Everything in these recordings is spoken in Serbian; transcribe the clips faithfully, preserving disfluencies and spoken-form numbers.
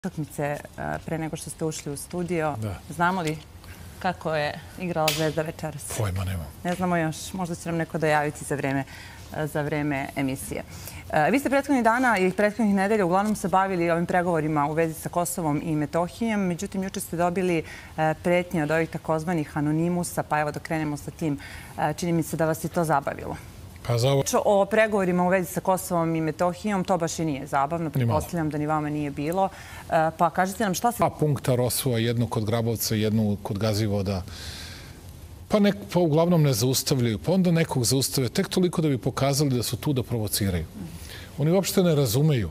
utakmice pre nego što ste ušli u studio. Da. Znamo li kako je igrala Zvezda večeras? Pojma nemam. Ne znamo još. Možda će nam neko dojaviti za vreme, za vreme emisije. Vi ste prethodnih dana i prethodnih nedelja uglavnom se bavili ovim pregovorima u vezi sa Kosovom i Metohijom. Međutim, juče ste dobili pretnje od ovih takozvanih anonimusa, pa evo da krenemo sa tim. Čini mi se da vas je to zabavilo. Pa za O pregovorima u vezi sa Kosovom i Metohijom, to baš i nije zabavno. Pretpostavljam da ni vama nije bilo. Pa kažite nam šta se... Dva punkta Rosova, jednu kod Grabovca, jednu kod Gazivoda. Pa, nek, pa uglavnom ne zaustavljaju. Pa onda nekog zaustave. Tek toliko da bi pokazali da su tu da provociraju. Oni uopšte ne razumeju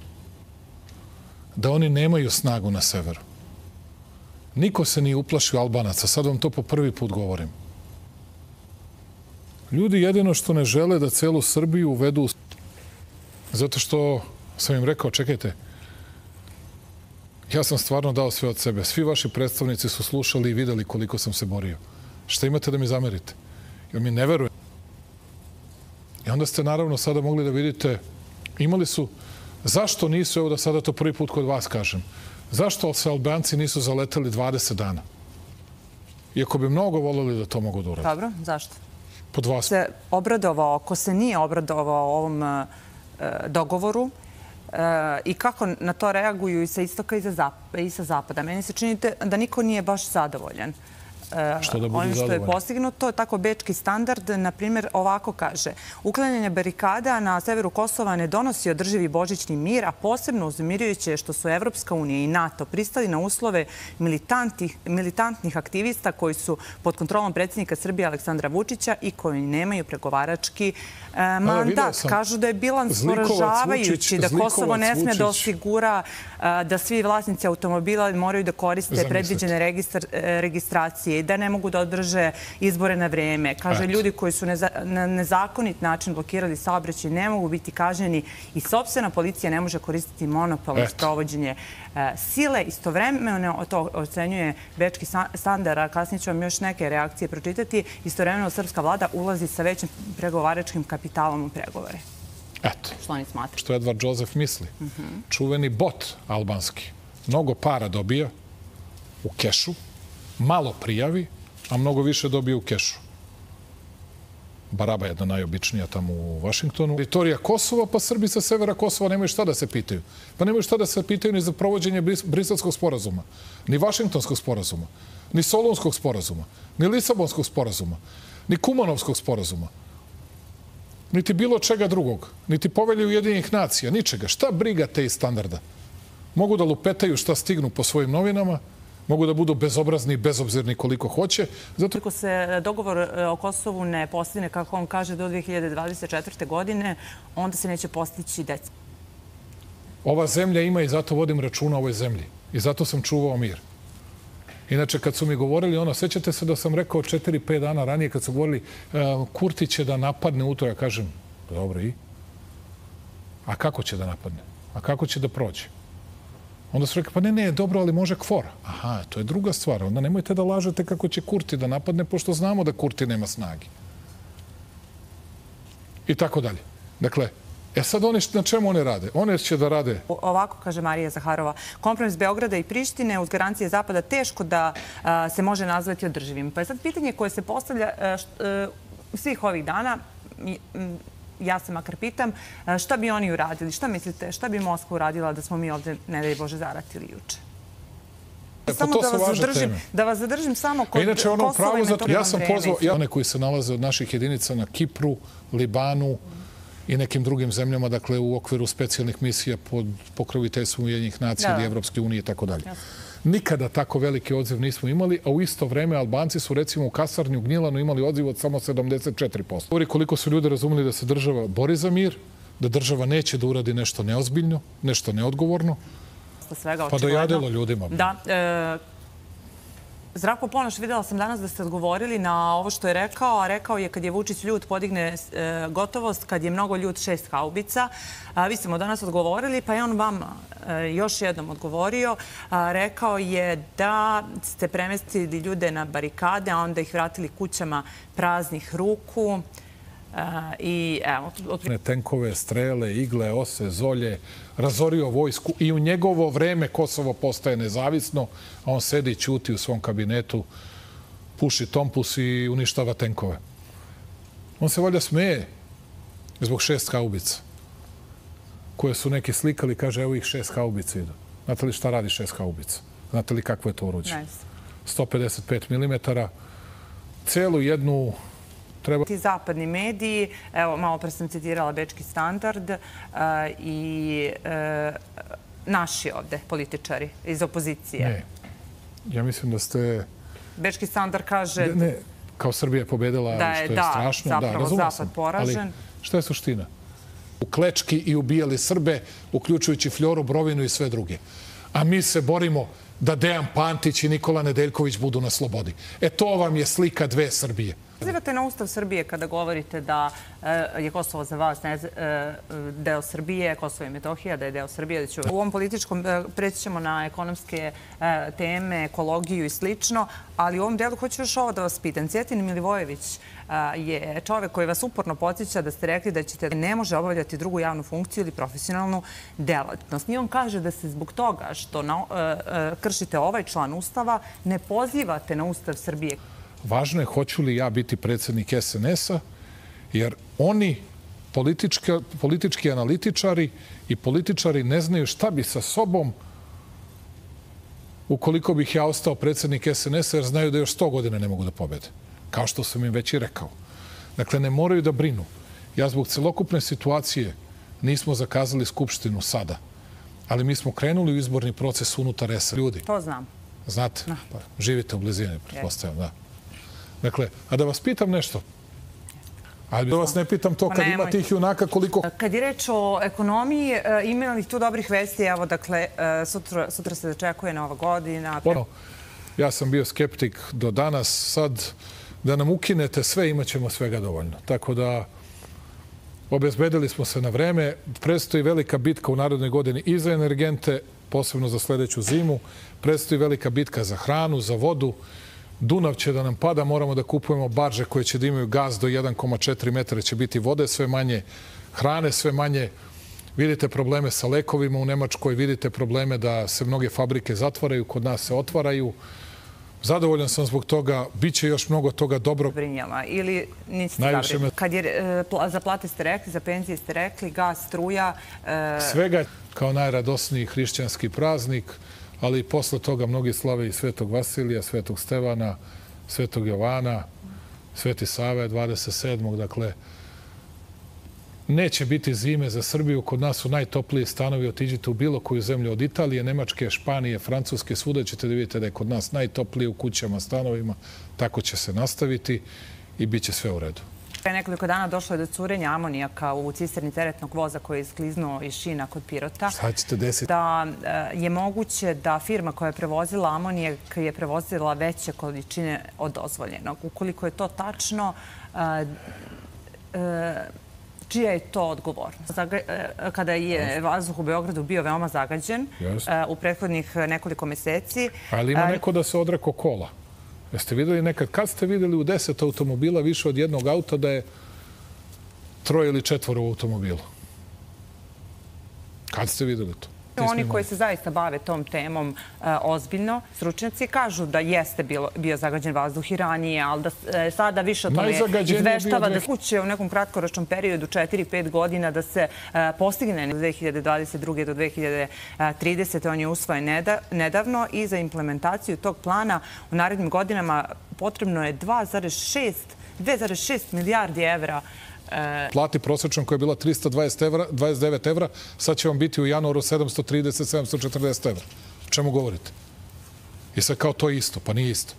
da oni nemaju snagu na severu. Niko se nije uplašio Albanaca. Sad vam to po prvi put govorim. Ljudi jedino što ne žele da celu Srbiju uvedu, zato što sam im rekao, čekajte, ja sam stvarno dao sve od sebe. Svi vaši predstavnici su slušali i videli koliko sam se borio. Šta imate da mi zamerite? Jer mi ne verujem. I onda ste naravno sada mogli da vidite, imali su, zašto nisu, evo da sada to prvi put kod vas kažem, zašto se Albanci nisu zaleteli dvadeset dana? Iako bi mnogo voleli da to mogu da urade. Dobro, zašto? Pod vas. Se obradovao, ko se nije obradovao ovom e, dogovoru e, i kako na to reaguju i sa istoka i, za i sa zapada. Meni se čini da niko nije baš zadovoljan. Što da budu Onim što je zadovoljni? postignuto, tako bečki standard, na primjer, ovako kaže. Uklanjanje barikada na severu Kosova ne donosi održivi božićni mir, a posebno uznemirujuće je što su Evropska unija i NATO pristali na uslove militantnih, militantnih aktivista koji su pod kontrolom predsjednika Srbije Aleksandra Vučića i koji nemaju pregovarački e, mandat. Kažu da je bilans poražavajući, da Kosovo ne sme da osigura e, da svi vlasnici automobila moraju da koriste predviđene registar, e, registracije i da ne mogu da održe izbore na vreme. Kaže, Eto. ljudi koji su neza, na nezakonit način blokirali saobraćaj ne mogu biti kažnjeni i sopstvena policija ne može koristiti monopol na sprovođenje e, sile. Istovremeno to ocenjuje bečki standard, a kasnije ću vam još neke reakcije pročitati. Istovremeno srpska vlada ulazi sa većim pregovaračkim kapitalom u pregovore. Eto. Što oni smatraju? Što Edvard Josef misli. Uh -huh. Čuveni bot albanski. Mnogo para dobija u kešu, malo prijavi, a mnogo više dobije u kešu. Baraba je jedna najobičnija tamo u Vašingtonu. Teritorija Kosova, pa Srbi sa severa Kosova nemaju šta da se pitaju. Pa nemaju šta da se pitaju ni za provođenje Briselskog sporazuma, ni Vašingtonskog sporazuma, ni Solunskog sporazuma, ni Lisabonskog sporazuma, ni Kumanovskog sporazuma, niti bilo čega drugog, niti povelje Ujedinjenih nacija, ničega. Šta briga te iz standarda? Mogu da lupetaju šta stignu po svojim novinama, mogu da budu bezobrazni i bezobzirni koliko hoće. Zato... Ako se dogovor o Kosovu ne postigne, kako on kaže, do dve hiljade dvadeset četvrte. godine, onda se neće postići deca. Ova zemlja ima i zato vodim računa o ovoj zemlji. I zato sam čuvao mir. Inače, kad su mi govorili ono, sećate se da sam rekao četiri pet dana ranije, kad su govorili Kurti će da napadne u to, ja kažem, dobro i? A kako će da napadne? A kako će da prođe? Onda su rekli, pa ne, ne, dobro, ali može kvora. Aha, to je druga stvar. Onda nemojte da lažete kako će Kurti da napadne, pošto znamo da Kurti nema snagi. I tako dalje. Dakle, e sad oni, na čemu one rade? One će da rade... Ovako, kaže Marija Zaharova, kompromis Beograda i Prištine uz garancije Zapada teško da a, se može nazvati održivim. Pa je sad pitanje koje se postavlja a, št, a, svih ovih dana, m, ja se makar pitam, šta bi oni uradili? Šta mislite, šta bi Moskva uradila da smo mi ovde, ne daj Bože, zaratili juče? E, samo da vas, zadržim, da vas zadržim samo kod Inače, ono Kosova i Metohije. Ja sam pozvao ja, one koji se nalaze od naših jedinica na Kipru, Libanu i nekim drugim zemljama, dakle u okviru specijalnih misija pod pokroviteljstvom Ujedinjenih nacija ili Evropske unije i tako dalje. Nikada tako veliki odziv nismo imali, a u isto vreme Albanci su recimo u kasarni u Gnjilanu imali odziv od samo sedamdeset četiri posto. Govori koliko su ljudi razumeli da se država bori za mir, da država neće da uradi nešto neozbiljno, nešto neodgovorno, svega, pa dojadilo ljudima. Da, e, Zdravko Ponoš, videla sam danas da ste odgovorili na ovo što je rekao, a rekao je kad je Vučić ljut podigne e, gotovost, kad je mnogo ljut šest haubica. A, vi ste mu danas odgovorili, pa je on vam e, još jednom odgovorio. A, rekao je da ste premestili ljude na barikade, a onda ih vratili kućama praznih ruku. I evo... Tenkove, strele, igle, ose, zolje, razorio vojsku i u njegovo vreme Kosovo postaje nezavisno, a on sedi i ćuti u svom kabinetu, puši tompus i uništava tenkove. On se valjda smeje zbog šest haubica koje su neki slikali, kaže, evo ih šest haubica idu. Znate li šta radi šest haubica? Znate li kakvo je to oruđe? sto pedeset pet milimetara. Celu jednu treba... Ti zapadni mediji, evo, malo pre sam citirala Bečki standard i naši ovde političari iz opozicije. Ne. Ja mislim da ste... Bečki standard kaže... Ne, kao Srbija je pobedila, što je strašno. Da, zapravo Zapad poražen. Ali šta je suština? U klečki i ubijali Srbe, uključujući Fljoru Brovinu i sve druge. A mi se borimo da Dejan Pantić i Nikola Nedeljković budu na slobodi. E to vam je slika dve Srbije. Pozivate na Ustav Srbije kada govorite da je Kosovo za vas deo Srbije, Kosovo i Metohija, da je deo Srbije. U ovom političkom preći ćemo na ekonomske teme, ekologiju i slično, ali u ovom delu hoću još ovo da vas pitam. Cjetin Milivojević je čovek koji vas uporno podsjeća da ste rekli da ćete ne može obavljati drugu javnu funkciju ili profesionalnu delatnost. I on kaže da se zbog toga što kršite ovaj član Ustava ne pozivate na Ustav Srbije. Važno je hoću li ja biti predsjednik es en es-a, jer oni, politički analitičari i političari ne znaju šta bi sa sobom ukoliko bih ja ostao predsjednik es en es-a, jer znaju da još sto godina ne mogu da pobede. Kao što sam im već i rekao. Dakle, ne moraju da brinu. Ja zbog celokupne situacije nismo zakazali skupštinu sada, ali mi smo krenuli u izborni proces unutar es en es-a. Ljudi. To znam. Znate? Pa, živite u blizini, pretpostavljam, da. Dakle, a da vas pitam nešto. Ali da vas ne pitam to kad ima tih junaka koliko... Kad je reč o ekonomiji, ima li tu dobrih vesti? Evo, dakle, sutra se očekuje Nova godina. Ja sam bio skeptik do danas. Sad, da nam ukinete sve, imat ćemo svega dovoljno. Tako da, obezbedili smo se na vreme. Predstoji velika bitka u narednoj godini i za energente, posebno za sledeću zimu. Predstoji velika bitka za hranu, za vodu. Dunav će da nam pada, moramo da kupujemo barže koje će da imaju gaz do jedan zarez četiri metra, će biti vode sve manje, hrane sve manje. Vidite probleme sa lekovima u Nemačkoj, vidite probleme da se mnoge fabrike zatvaraju, kod nas se otvaraju. Zadovoljan sam zbog toga, bit će još mnogo toga dobro. Brinjala ili niste zabrinjali? Kad je za plate ste rekli, za penzije ste rekli, gas, struja... Svega kao najradosniji hrišćanski praznik, ali i posle toga mnogi slave i Svetog Vasilija, Svetog Stevana, Svetog Jovana, Sveti Save, dvadeset sedmog Dakle, neće biti zime za Srbiju. Kod nas su najtopliji stanovi. Otiđite u bilo koju zemlju od Italije, Nemačke, Španije, Francuske. Svuda ćete da vidite da je kod nas najtoplije u kućama, stanovima. Tako će se nastaviti i bit će sve u redu. Pre nekoliko dana došlo je do curenja amonijaka u cisterni teretnog voza koji je iskliznuo iz šina kod Pirota. Šta ćete desiti? Da je moguće da firma koja je prevozila amonijak je prevozila veće količine od dozvoljenog. Ukoliko je to tačno, čija je to odgovornost? Kada je vazduh u Beogradu bio veoma zagađen u prethodnih nekoliko meseci... Ali ima neko da se odreko kola. Jeste videli nekad, kad ste videli u deset automobila više od jednog auta da je troje ili četvoro u automobilu? Kad ste videli to? Oni koji se zaista bave tom temom ozbiljno, stručnjaci kažu da jeste bio zagađen vazduh i ranije, ali da sada više o tome izveštava da kuće u nekom kratkoročnom periodu, četiri pet godina, da se postigne od dve hiljade dvadeset druge do dve hiljade tridesete On je usvojen nedavno i za implementaciju tog plana u narednim godinama potrebno je dva zarez šest milijardi evra. Plati prosječnom koja je bila trista dvadeset devet evra, sad će vam biti u januaru sedamsto trideset do sedamsto četrdeset evra. O čemu govorite? I sad kao to je isto, pa nije isto.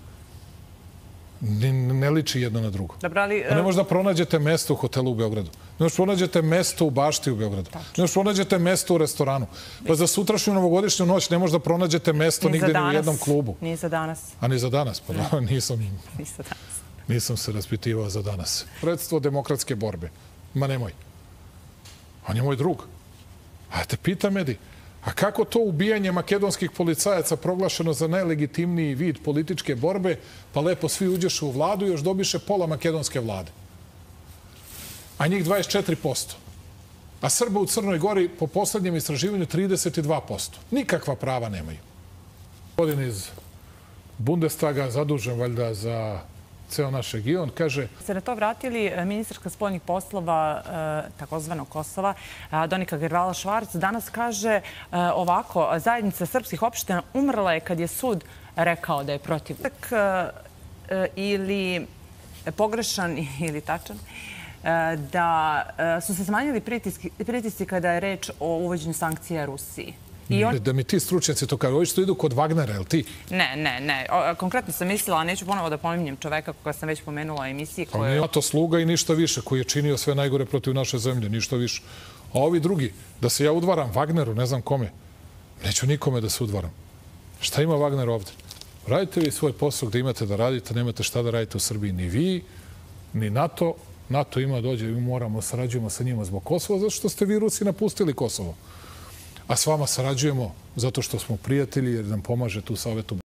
Ne liči jedno na drugo. Ne možda pronađete mesto u hotelu u Beogradu. Ne možda pronađete mesto u bašti u Beogradu. Ne možda pronađete mesto u restoranu. Pa za sutrašnju novogodišnju noć ne možda pronađete mesto nigde ni u jednom klubu. Ni za danas. A ni za danas? Pa da, nisam im. Ni za danas. Nisam se raspitivao za danas. Sredstvo demokratske borbe. Ma nemoj. On je moj drug. A te pita Medi, a kako to ubijanje makedonskih policajaca proglašeno za najlegitimniji vid političke borbe, pa lepo svi uđeše u vladu i još dobiše pola makedonske vlade? a njih dvadeset četiri posto. A Srba u Crnoj Gori po poslednjem istraživanju trideset dva posto. Nikakva prava nemaju. Gospodin iz Bundestaga, zadužen valjda za ceo naš region, kaže... Se na to vratili ministarka spoljnih poslova takozvanog Kosova, Donika Gervala-Švarc, danas kaže ovako, zajednica srpskih opština umrla je kad je sud rekao da je protiv. Ili pogrešan ili tačan, da su se smanjili pritisci kada je reč o uvođenju sankcija Rusiji. On... Da mi ti stručnjaci to kažu, ovi što idu kod Wagnera, je li ti? Ne, ne, ne. Konkretno sam mislila, a neću ponovo da pominjem čoveka koga sam već pomenula u emisiji. On je NATO sluga i ništa više, koji je činio sve najgore protiv naše zemlje, ništa više. A ovi drugi, da se ja udvaram Wagneru, ne znam kome, neću nikome da se udvaram. Šta ima Wagner ovde? Radite vi svoj posao gde imate da radite, nemate šta da radite u Srbiji. Ni vi, ni NATO. NATO ima dođe i moramo, sarađujemo sa njima zbog Kosova, zato što ste vi Rusi napustili Kosovo. A s vama sarađujemo zato što smo prijatelji jer nam pomažete u Savetu